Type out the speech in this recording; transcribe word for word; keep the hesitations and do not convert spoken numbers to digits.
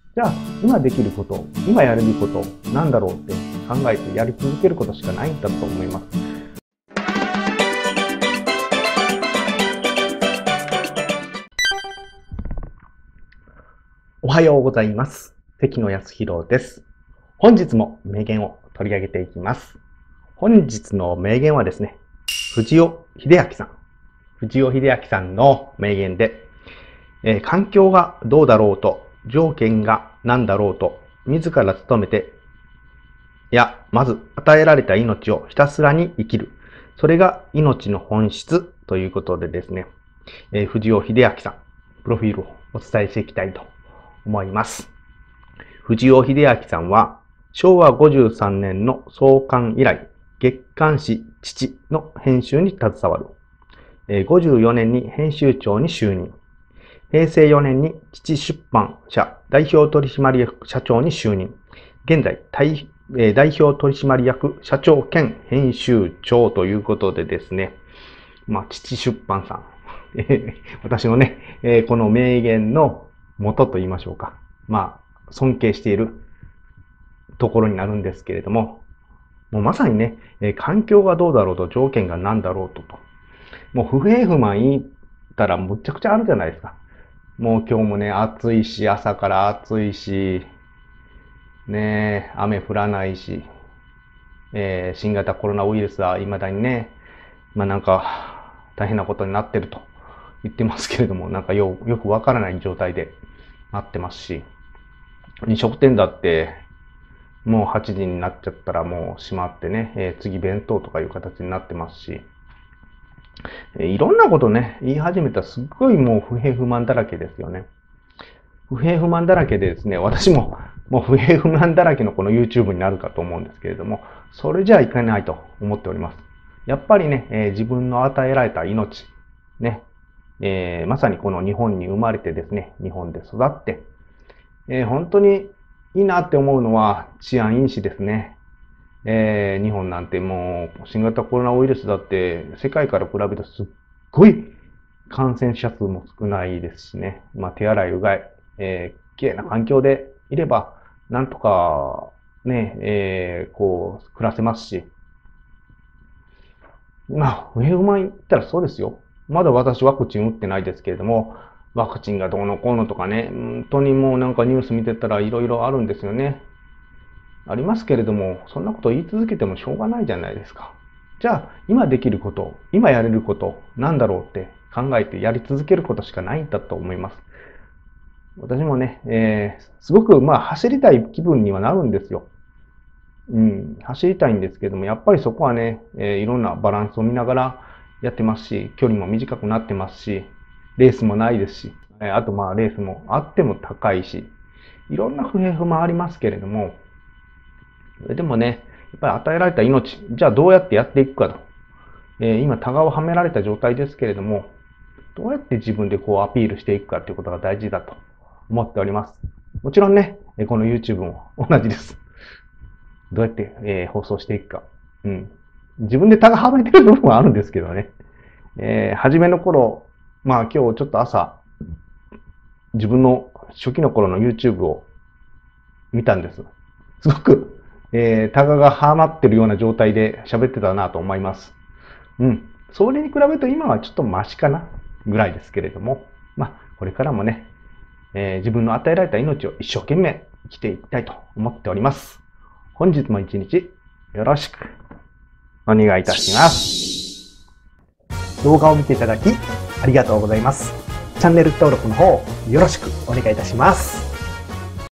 じゃあ、今できること、今やれること、なんだろうって考えてやり続けることしかないんだと思います。おはようございます。関野康弘です。本日も名言を取り上げていきます。本日の名言はですね、藤尾秀明さん。藤尾秀明さんの名言で、えー、環境がどうだろうと、条件が何だろうと、自ら努めて、いや、まず与えられた命をひたすらに生きる。それが命の本質ということでですね、えー、藤尾秀明さん、プロフィールをお伝えしていきたいと思います。藤尾秀明さんは、しょうわごじゅうさんねんの創刊以来、月刊誌父の編集に携わる。ごじゅうよねんに編集長に就任。へいせいよねんに父出版社代表取締役社長に就任。現在、代表取締役社長兼編集長ということでですね、まあ、父出版さん。私のね、この名言の元と言いましょうか。まあ、尊敬しているところになるんですけれども、もうまさにね、環境がどうだろうと、条件が何だろうとと。もう不平不満言ったらむちゃくちゃあるじゃないですか。もう今日もね、暑いし、朝から暑いし、ね、雨降らないし、えー、新型コロナウイルスは未だにね、まあなんか大変なことになってると言ってますけれども、なんかよ、よくわからない状態でなってますし、飲食店だってもうはちじになっちゃったらもう閉まってね、えー、次弁当とかいう形になってますし、いろんなことね、言い始めたらすっごいもう不平不満だらけですよね。不平不満だらけでですね、私ももう不平不満だらけのこの YouTube になるかと思うんですけれども、それじゃあいけないと思っております。やっぱりね、えー、自分の与えられた命、ね、えー、まさにこの日本に生まれてですね、日本で育って、えー、本当にいいなって思うのは治安いいしですね。えー、日本なんてもう新型コロナウイルスだって世界から比べるとすっごい感染者数も少ないですしね。まあ手洗いうがい、えー、綺麗な環境でいればなんとかね、えー、こう暮らせますし。まあ、不平不満言ったらそうですよ。まだ私ワクチン打ってないですけれども、ワクチンがどうのこうのとかね、本当にもうなんかニュース見てたらいろいろあるんですよね。ありますけれども、そんなことを言い続けてもしょうがないじゃないですか。じゃあ、今できること、今やれること、なんだろうって考えてやり続けることしかないんだと思います。私もね、えー、すごくまあ走りたい気分にはなるんですよ。うん、走りたいんですけども、やっぱりそこはね、えー、いろんなバランスを見ながらやってますし、距離も短くなってますし、レースもないですし、あとまあレースもあっても高いし、いろんな不平不満ありますけれども、でもね、やっぱり与えられた命、じゃあどうやってやっていくかと。えー、今、タガをはめられた状態ですけれども、どうやって自分でこうアピールしていくかということが大事だと思っております。もちろんね、この YouTube も同じです。どうやって、えー、放送していくか。うん。自分でタガはめてる部分はあるんですけどね。えー、初めの頃、まあ今日ちょっと朝、自分の初期の頃の YouTube を見たんです。すごく、えー、タガがはまってるような状態で喋ってたなと思います。うん。それに比べると今はちょっとマシかなぐらいですけれども、まあ、これからもね、えー、自分の与えられた命を一生懸命生きていきたいと思っております。本日も一日よろしくお願いいたします。動画を見ていただきありがとうございます。チャンネル登録の方よろしくお願いいたします。